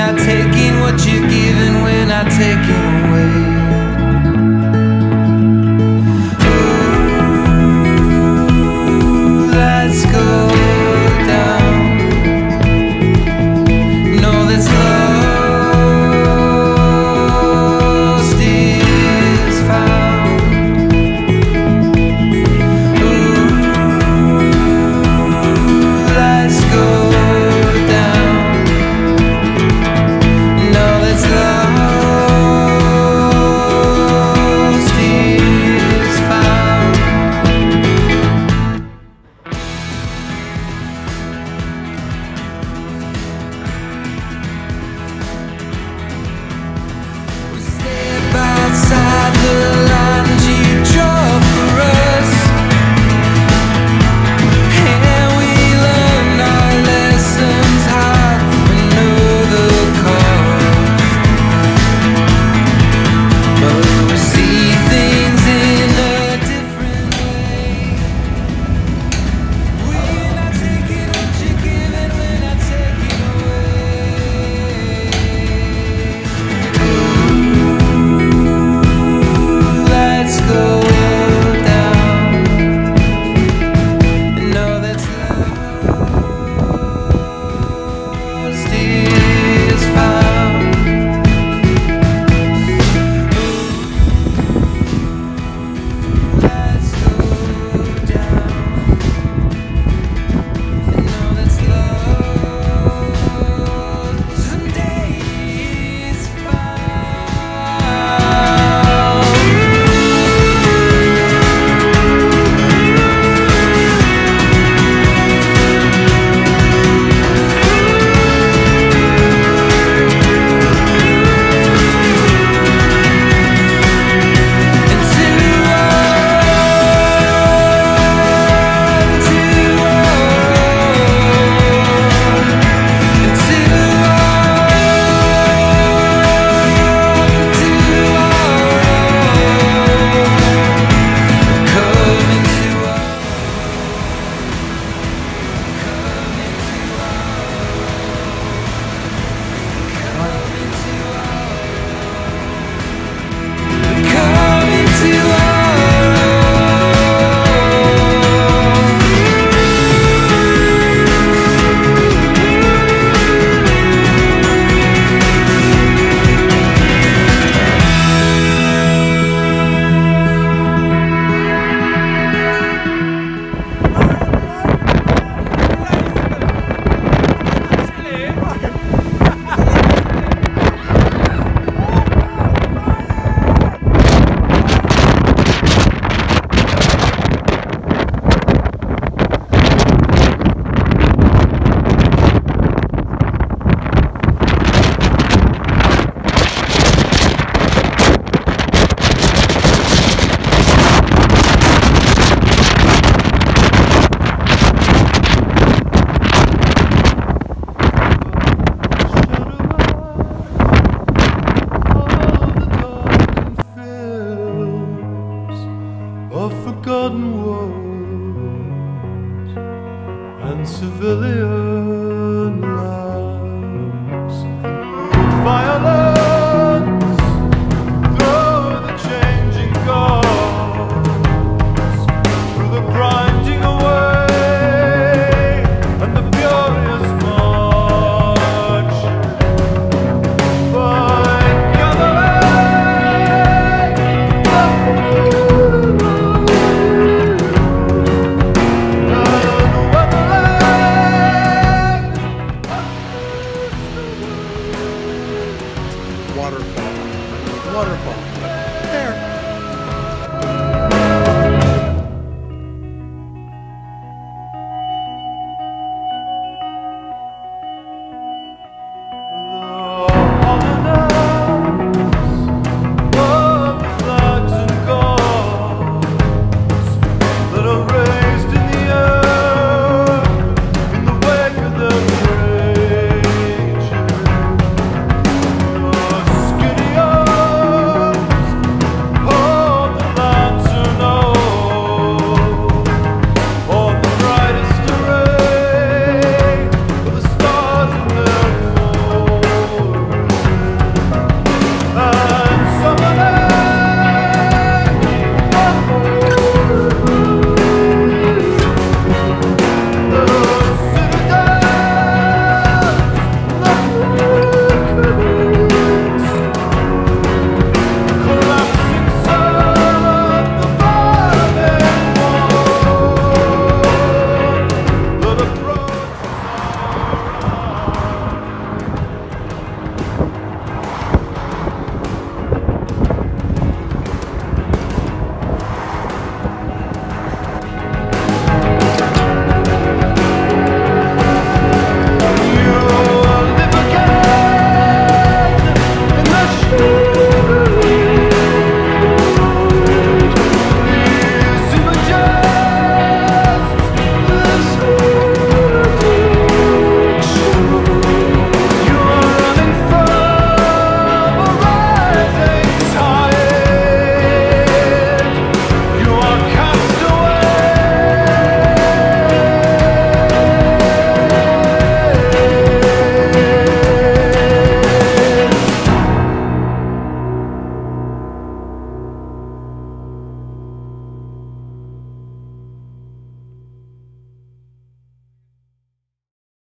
not taking what you're giving, we're not taking away. Ooh, let's go down. No, that's lost is found. Ooh, let's go down. No, that's lost is found. We step outside the lines you draw for us, and we learn our lessons hard. We know the cost, but we see things in a different way. We're not taking what you're giving, we're not taking away. Let's go down. No, that's lost is found. Let's go down. No, that's lost. Someday is found. Of forgotten wars and civilian lives. Violence through the changing guards, through the grinding away and the furious march. By gathering the Waterfall.